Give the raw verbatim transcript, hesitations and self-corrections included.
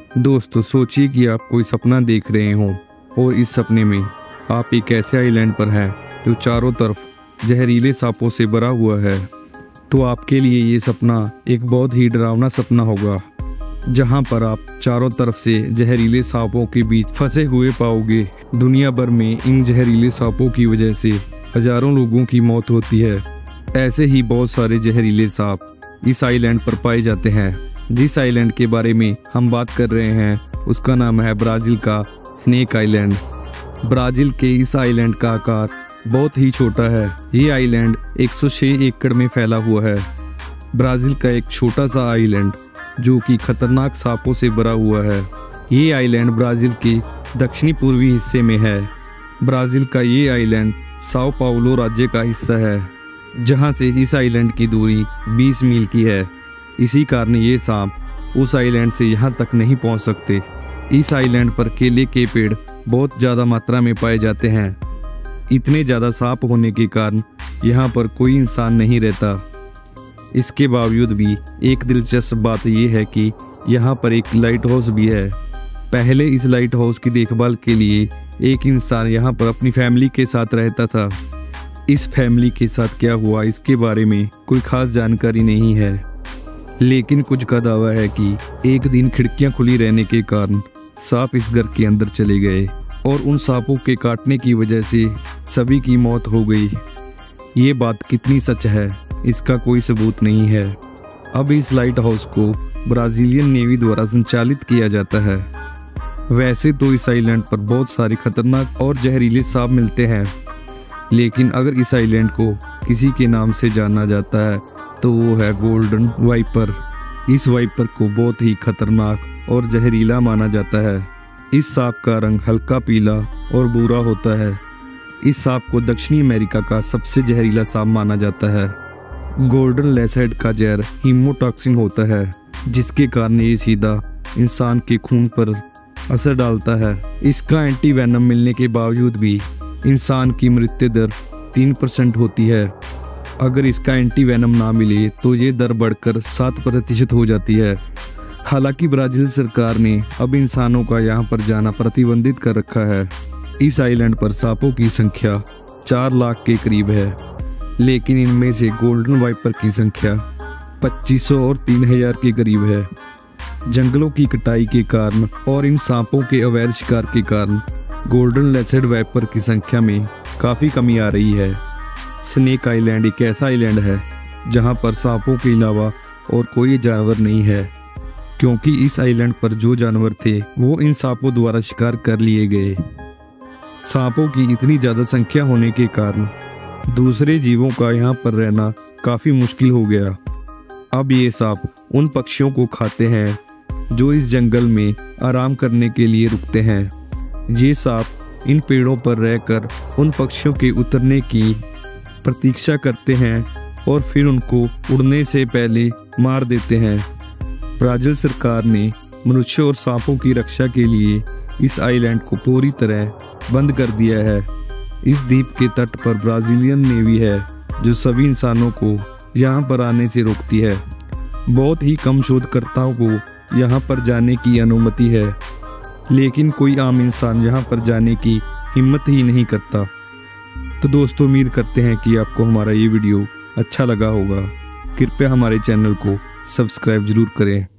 दोस्तों सोचिए कि आप कोई सपना देख रहे हों और इस सपने में आप एक ऐसे आइलैंड पर हैं जो चारों तरफ जहरीले सांपों से भरा हुआ है। तो आपके लिए ये सपना एक बहुत ही डरावना सपना होगा, जहां पर आप चारों तरफ से जहरीले सांपों के बीच फंसे हुए पाओगे। दुनिया भर में इन जहरीले सांपों की वजह से हजारों लोगों की मौत होती है। ऐसे ही बहुत सारे जहरीले सांप इस आइलैंड पर पाए जाते हैं। जिस आइलैंड के बारे में हम बात कर रहे हैं उसका नाम है ब्राज़ील का स्नेक आइलैंड। ब्राज़ील के इस आइलैंड का आकार बहुत ही छोटा है। ये आइलैंड एक सौ छह एकड़ में फैला हुआ है। ब्राज़ील का एक छोटा सा आइलैंड जो कि खतरनाक सांपों से भरा हुआ है। ये आइलैंड ब्राज़ील के दक्षिणी पूर्वी हिस्से में है। ब्राज़ील का ये आइलैंड साओ पाउलो राज्य का हिस्सा है, जहां से इस आइलैंड की दूरी बीस मील की है। इसी कारण ये सांप उस आइलैंड से यहाँ तक नहीं पहुँच सकते। इस आइलैंड पर केले के पेड़ बहुत ज़्यादा मात्रा में पाए जाते हैं। इतने ज़्यादा सांप होने के कारण यहाँ पर कोई इंसान नहीं रहता। इसके बावजूद भी एक दिलचस्प बात यह है कि यहाँ पर एक लाइट हाउस भी है। पहले इस लाइट हाउस की देखभाल के लिए एक इंसान यहाँ पर अपनी फैमिली के साथ रहता था। इस फैमिली के साथ क्या हुआ इसके बारे में कोई खास जानकारी नहीं है, लेकिन कुछ का दावा है कि एक दिन खिड़कियां खुली रहने के कारण सांप इस घर के अंदर चले गए और उन सांपों के काटने की वजह से सभी की मौत हो गई। ये बात कितनी सच है इसका कोई सबूत नहीं है। अब इस लाइट हाउस को ब्राज़ीलियन नेवी द्वारा संचालित किया जाता है। वैसे तो इस आइलैंड पर बहुत सारे खतरनाक और जहरीले सांप मिलते हैं, लेकिन अगर इस आइलैंड को किसी के नाम से जाना जाता है तो वो है गोल्डन वाइपर। इस वाइपर को बहुत ही खतरनाक और जहरीला माना जाता है। इस सांप का रंग हल्का पीला और भूरा होता है। इस सांप को दक्षिणी अमेरिका का सबसे जहरीला सांप माना जाता है। गोल्डन लेसर्ड का जहर हीमोटॉक्सिन होता है, जिसके कारण ये सीधा इंसान के खून पर असर डालता है। इसका एंटी वेनम मिलने के बावजूद भी इंसान की मृत्यु दर तीन परसेंट होती है। अगर इसका एंटी वेनम ना मिले तो ये दर बढ़कर सात प्रतिशत हो जाती है। हालांकि ब्राज़ील सरकार ने अब इंसानों का यहाँ पर जाना प्रतिबंधित कर रखा है। इस आइलैंड पर सांपों की संख्या चार लाख के करीब है, लेकिन इनमें से गोल्डन वाइपर की संख्या पच्चीस सौ और तीन हज़ार के करीब है। जंगलों की कटाई के कारण और इन सांपों के अवैध शिकार के कारण गोल्डन लेसर्ड वाइपर की संख्या में काफ़ी कमी आ रही है। स्नेक आइलैंड एक ऐसा आइलैंड है जहां पर सांपों के अलावा और कोई जानवर नहीं है, क्योंकि इस आइलैंड पर जो जानवर थे वो इन सांपों द्वारा शिकार कर लिए गए। सांपों की इतनी ज़्यादा संख्या होने के कारण दूसरे जीवों का यहाँ पर रहना काफ़ी मुश्किल हो गया। अब ये सांप उन पक्षियों को खाते हैं जो इस जंगल में आराम करने के लिए रुकते हैं। ये सांप इन पेड़ों पर रहकर उन पक्षियों के उतरने की प्रतीक्षा करते हैं और फिर उनको उड़ने से पहले मार देते हैं। ब्राज़ील सरकार ने मनुष्यों और सांपों की रक्षा के लिए इस आइलैंड को पूरी तरह बंद कर दिया है। इस द्वीप के तट पर ब्राज़ीलियन नेवी है जो सभी इंसानों को यहाँ पर आने से रोकती है। बहुत ही कम शोधकर्ताओं को यहाँ पर जाने की अनुमति है, लेकिन कोई आम इंसान यहाँ पर जाने की हिम्मत ही नहीं करता। तो दोस्तों उम्मीद करते हैं कि आपको हमारा ये वीडियो अच्छा लगा होगा। कृपया हमारे चैनल को सब्सक्राइब जरूर करें।